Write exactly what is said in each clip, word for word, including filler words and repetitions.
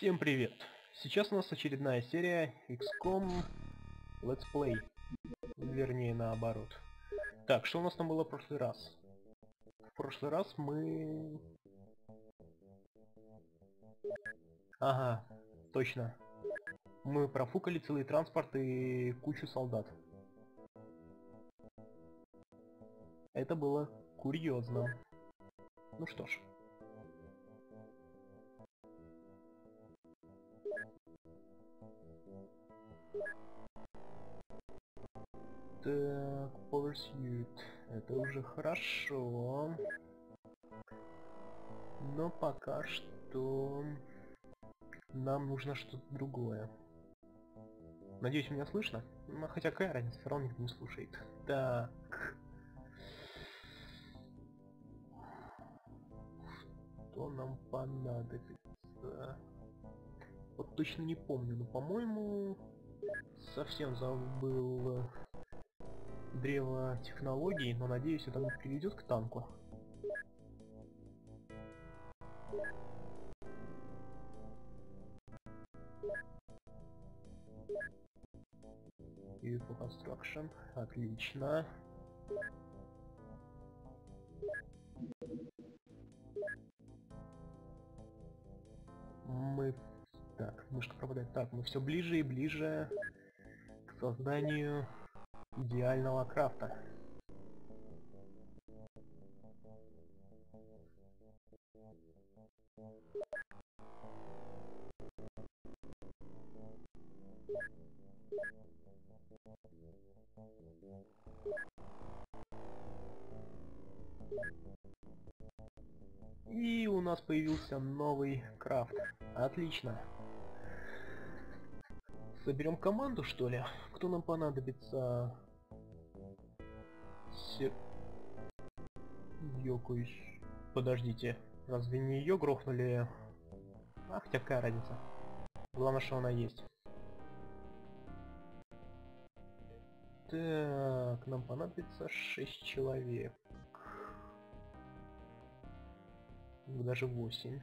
Всем привет! Сейчас у нас очередная серия икс ком Let's Play. Вернее, наоборот. Так, что у нас там было в прошлый раз? В прошлый раз мы... Ага, точно. Мы профукали целый транспорт и кучу солдат. Это было курьезно. Ну что ж. Так, Pursuit. Это уже хорошо. Но пока что нам нужно что-то другое. Надеюсь, меня слышно? Ну, хотя какая разница, все равно никто не слушает. Так. Что нам понадобится? Вот точно не помню, но, по-моему, совсем забыл древо технологий, но надеюсь, это не приведет к танку. Vehicle Construction. Отлично. Мы... Так, мышка пропадает. Так, мы все ближе и ближе к созданию идеального крафта. И у нас появился новый крафт. Отлично. Соберем команду, что ли? Кто нам понадобится? Се... Ёкаюсь. Подождите. Разве не ее грохнули? Ах, хотя какая разница. Главное, что она есть. Так, нам понадобится шесть человек. Даже восемь.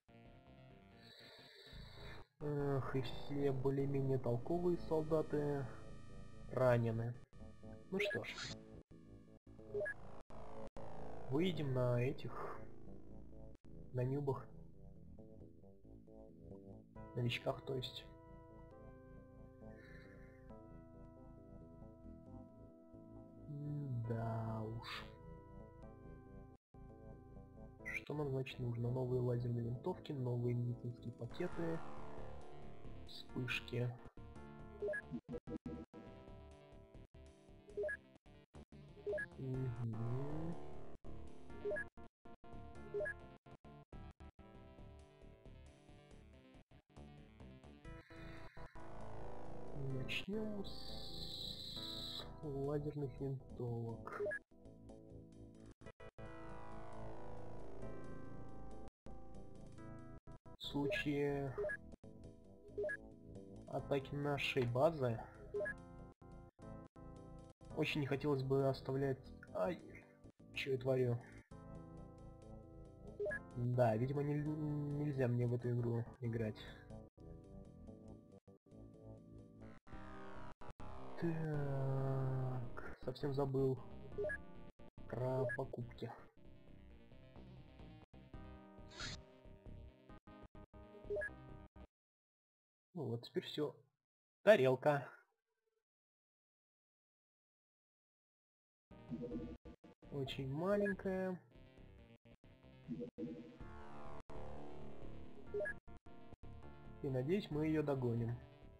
Эх, и все более-менее толковые солдаты ранены. Ну что ж. Выйдем на этих... На нюбах. Новичках, то есть. Да уж. Что нам, значит, нужно? Новые лазерные винтовки, новые медицинские пакеты, вспышки. Угу. Начнем с лазерных винтовок. В случае атаки нашей базы очень не хотелось бы оставлять... Ай, что я творю? Да, видимо, не... нельзя мне в эту игру играть. Так, совсем забыл про покупки. Ну вот, теперь все. Тарелка. Очень маленькая. И надеюсь, мы ее догоним.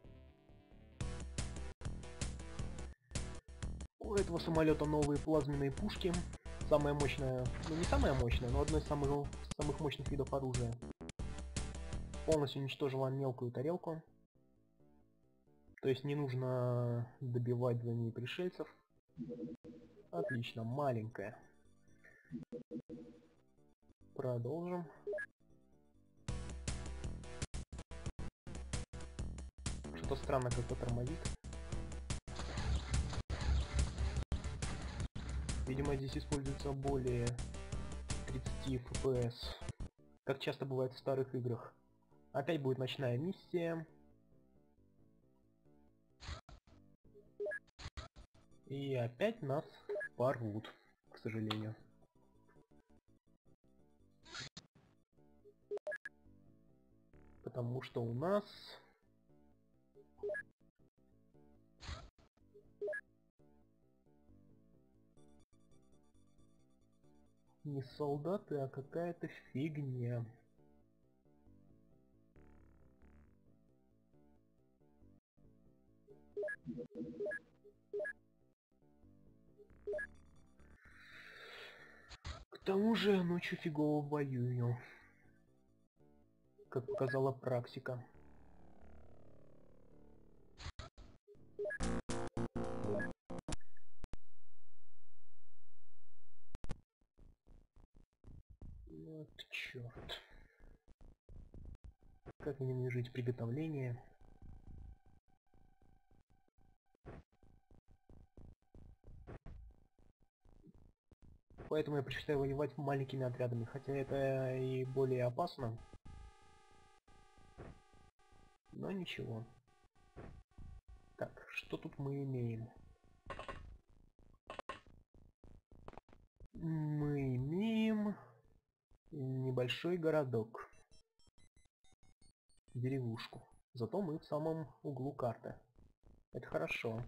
У этого самолета новые плазменные пушки. Самая мощная, ну не самая мощная, но одно из самых, самых мощных видов оружия. Полностью уничтожила мелкую тарелку. То есть не нужно добивать за ней пришельцев. Отлично, маленькая. Продолжим. Что-то странно как-то тормозит. Видимо, здесь используется более тридцать эф пи эс. Как часто бывает в старых играх. Опять будет ночная миссия. И опять нас порвут, к сожалению. Потому что у нас... не солдаты, а какая-то фигня. К тому же я ночью фигово воюю, как показала практика. Вот черт. Как мне не жить приготовление? Поэтому я предпочитаю воевать маленькими отрядами, хотя это и более опасно. Но ничего. Так, что тут мы имеем? Мы имеем небольшой городок. Деревушку. Зато мы в самом углу карты. Это хорошо.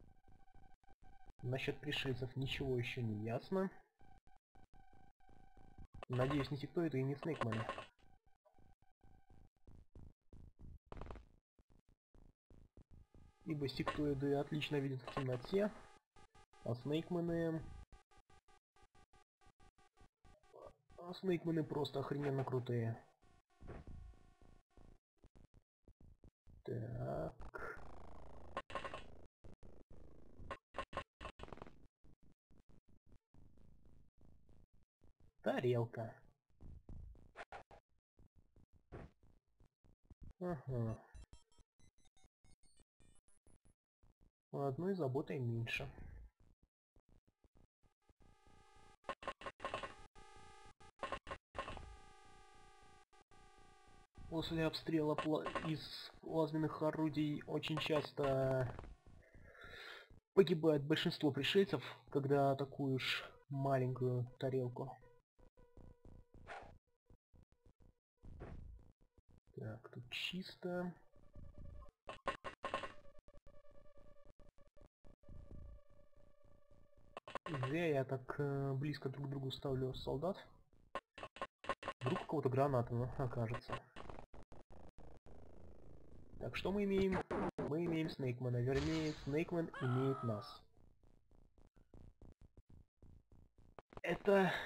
Насчет пришельцев ничего еще не ясно. Надеюсь, не сектоиды и не снейкмены. Ибо сектоиды отлично видят в темноте, а снейкмены... А снейкмены просто охрененно крутые. Так... Тарелка. Ага. Одной заботой меньше. После обстрела пла из плазменных орудий очень часто погибает большинство пришельцев, когда атакуешь маленькую тарелку. Так, тут чисто. Зря я так э, близко друг к другу ставлю солдат. Вдруг у кого-то граната окажется. Так, что мы имеем? Мы имеем Снейкмена. Вернее, Снейкмен имеет нас. Это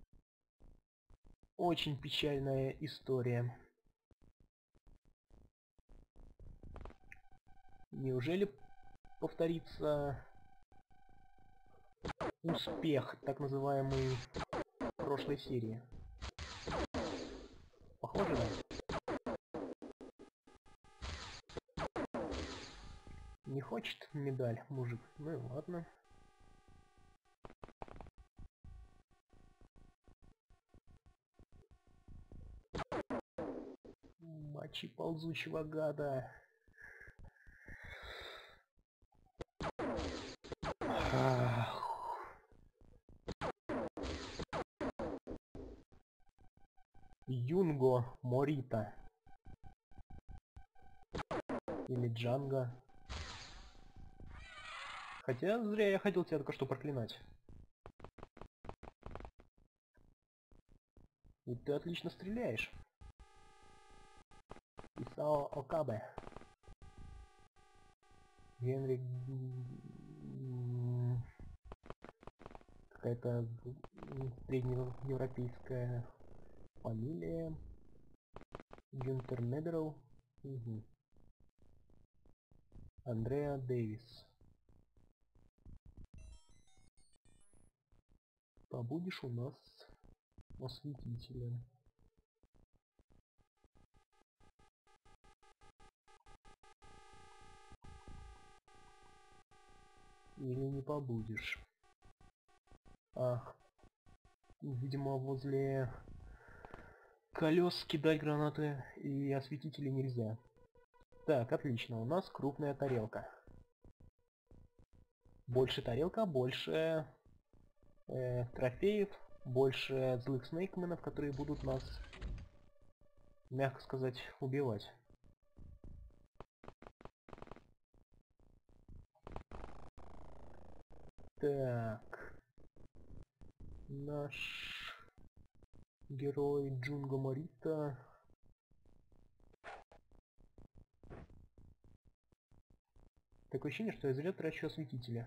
очень печальная история. Неужели повторится успех, так называемый, прошлой серии? Похоже, да? Не хочет медаль, мужик? Ну и ладно. Мочи ползучего гада. Ах. Юнго Морита. Или Джанго. Хотя зря я хотел тебя только что проклинать. И ты отлично стреляешь. Исао Окабе. Генри... Какая-то среднеевропейская фамилия. Гюнтер Недерл. Угу. Андреа Дэвис. Побудешь у нас осветителем. Или не побудешь. Ах, видимо, возле колес кидать гранаты и осветители нельзя. Так, отлично, у нас крупная тарелка. Больше тарелка, больше э, трофеев, больше злых снейкменов, которые будут нас, мягко сказать, убивать. Так. Наш герой Джунго Морита. Такое ощущение, что я зря трачу осветителя.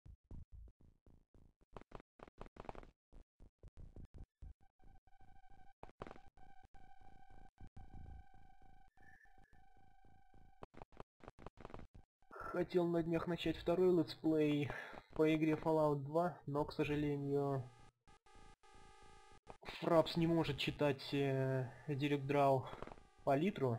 Хотел на днях начать второй летсплей по игре Fallout два, но, к сожалению, Фрапс не может читать э, Direct Draw по литру.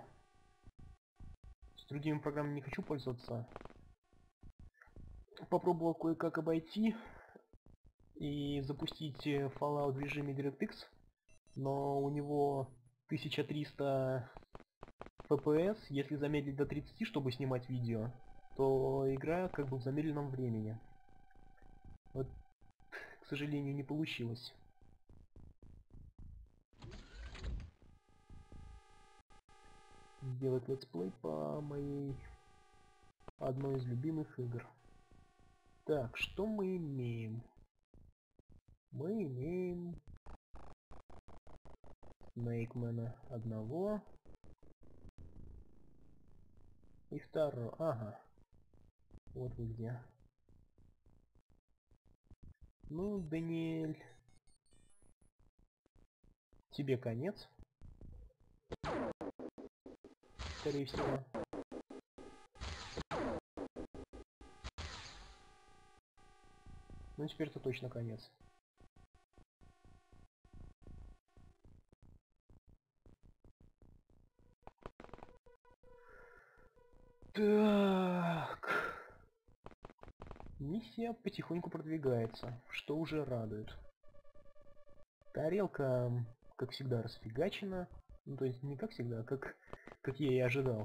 С другими программами не хочу пользоваться. Попробовал кое-как обойти и запустить Fallout в режиме DirectX, но у него тысяча триста эф пи эс, если замедлить до тридцати, чтобы снимать видео, то игра как бы в замедленном времени. Вот, к сожалению, не получилось. Сделать летсплей по моей одной из любимых игр. Так, что мы имеем? Мы имеем Снейкмена одного и второго. Ага. Вот вы где. Ну, Даниэль, тебе конец. Скорее всего. Ну, теперь-то точно конец. Так. Миссия потихоньку продвигается, что уже радует. Тарелка, как всегда, расфигачена. Ну, то есть не как всегда, а как, как я и ожидал.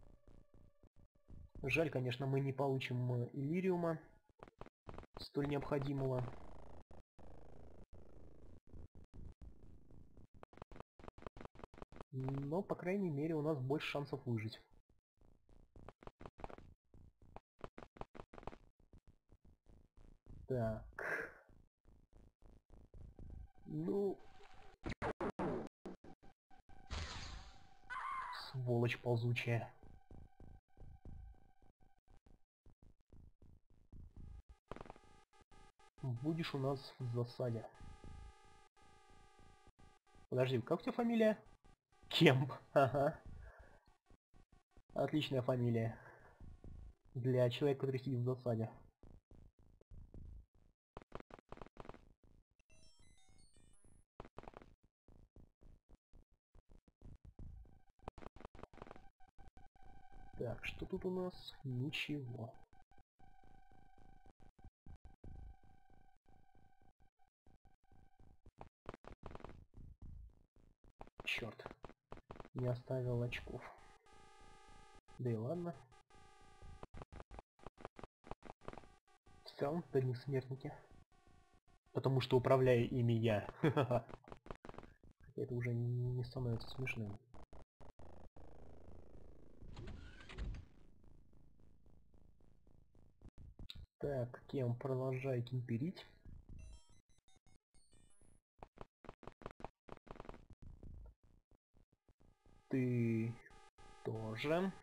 Жаль, конечно, мы не получим Иллириума, столь необходимого. Но, по крайней мере, у нас больше шансов выжить. Так. Ну... Сволочь ползучая. Будешь у нас в засаде. Подожди, как у тебя фамилия? Кемп. Ага. Отличная фамилия. Для человека, который сидит в засаде. Так, что тут у нас? Ничего. Черт. Не оставил очков. Да и ладно. Все равно одни смертники. Потому что управляю ими я. Это уже не становится смешным. Так, Кем, продолжай кемперить. Ты тоже.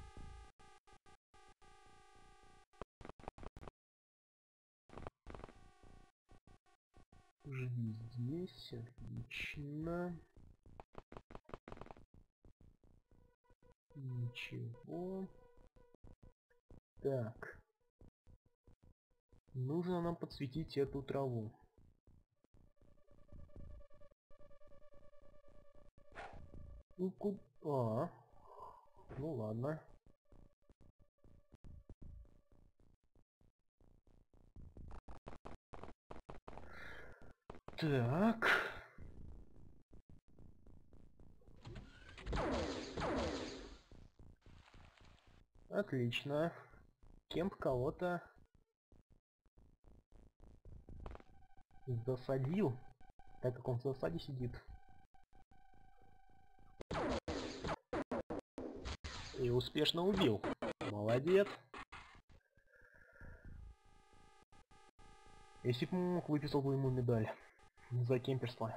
Жди здесь, отлично. Ничего. Так. Нужно нам подсветить эту траву. Ну, куда? А, ну ладно. Так. Отлично. Кемп кого-то засадил, так как он в засаде сидит. И успешно убил. Молодец. Если бы мог, выписал бы ему медаль за кемперство.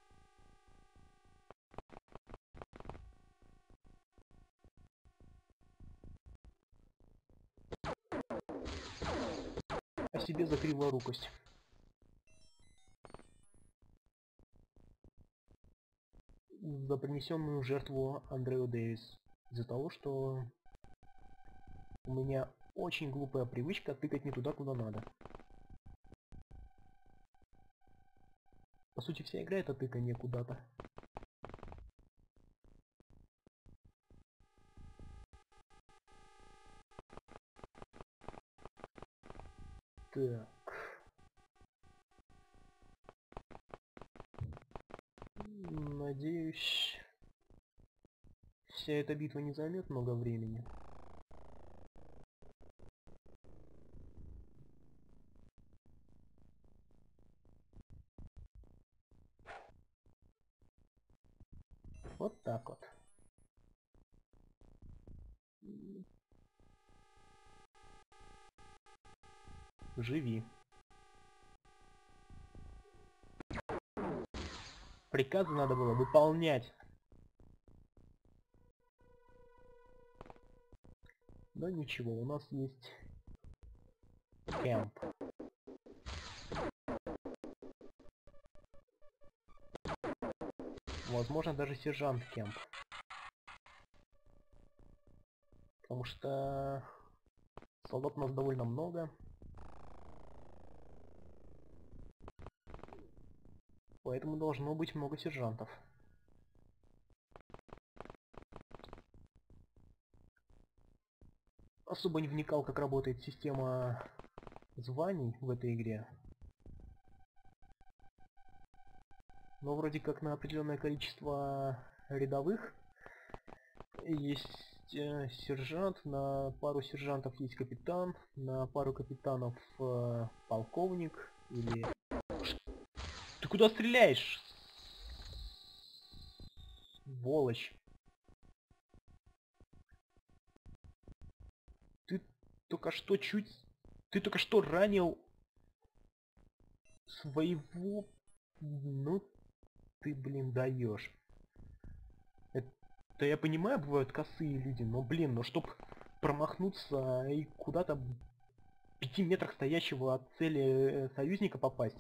А себе за криворукость. За принесенную жертву Андрею Дэвис. Из-за того, что у меня очень глупая привычка тыкать не туда, куда надо. По сути, вся игра это тыканье куда-то. Так. Надеюсь, вся эта битва не займет много времени. Вот так вот. Живи. Приказы надо было выполнять. Но ничего, у нас есть кемп. Возможно, даже сержант кемп. Потому что солдат у нас довольно много. Поэтому должно быть много сержантов. Особо не вникал, как работает система званий в этой игре. Но вроде как на определенное количество рядовых есть э, сержант, на пару сержантов есть капитан, на пару капитанов э, полковник или... Ты куда стреляешь? Сволочь. Ты только что чуть... Ты только что ранил своего... Ну, ты, блин, даешь. Это я понимаю, бывают косые люди, но, блин, ну чтоб промахнуться и куда-то в пяти метрах стоящего от цели союзника попасть.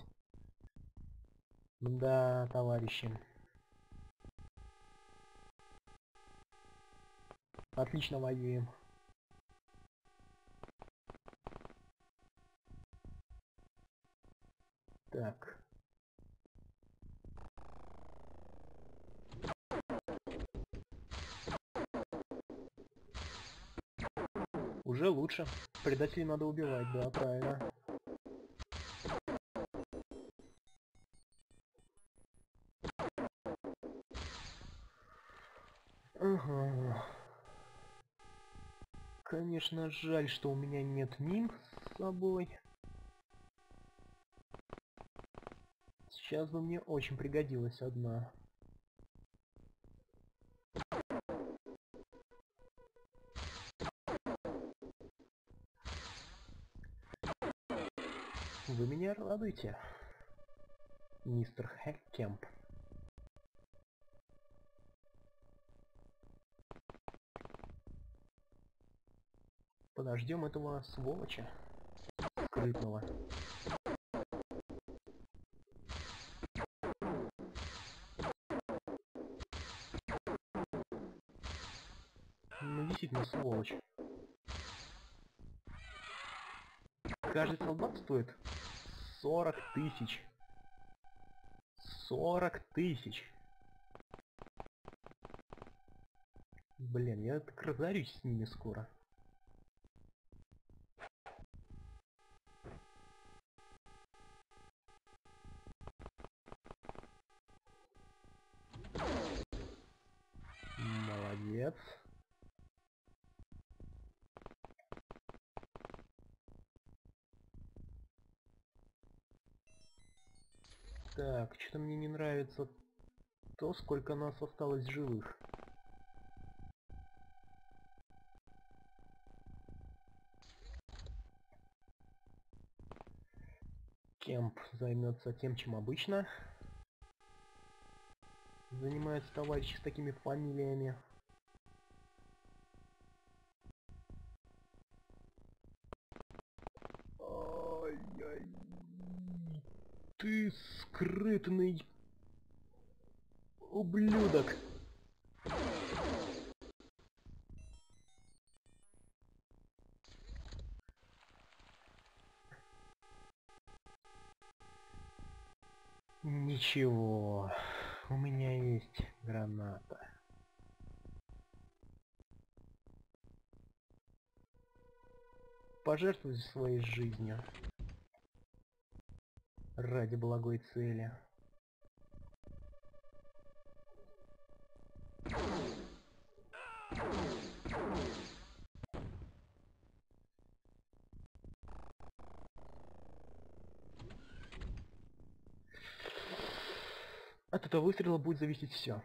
Да, товарищи. Отлично воюем. Так. Уже лучше. Предателей надо убивать, да, правильно. Ага. Конечно, жаль, что у меня нет мин с собой. Сейчас бы мне очень пригодилась одна. Вы меня радуете, мистер Хэккемп. Подождем этого сволоча скрытного. Ну, действительно, сволочь. Каждый солдат стоит сорок тысяч. сорок тысяч. Блин, я так разорюсь с ними скоро. Молодец. Так, что-то мне не нравится то, сколько нас осталось живых. Кемп займется тем, чем обычно занимаются товарищи с такими фамилиями. Ай-яй. Ты скрытный ублюдок. Ничего, у меня есть граната. Пожертвуй своей жизнью ради благой цели. От этого выстрела будет зависеть все.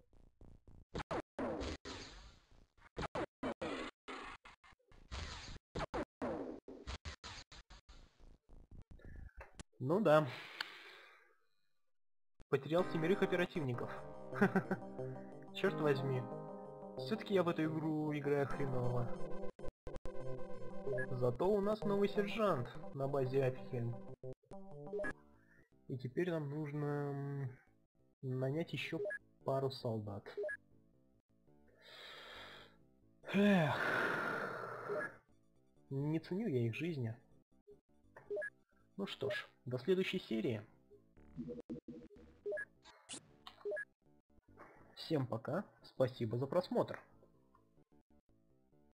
Ну да. Потерял семерых оперативников. Черт возьми. Все-таки я в эту игру играю хреново. Зато у нас новый сержант на базе Апельхельм. И теперь нам нужно нанять еще пару солдат. Эх. Не ценю я их жизни. Ну что ж, до следующей серии. Всем пока, спасибо за просмотр.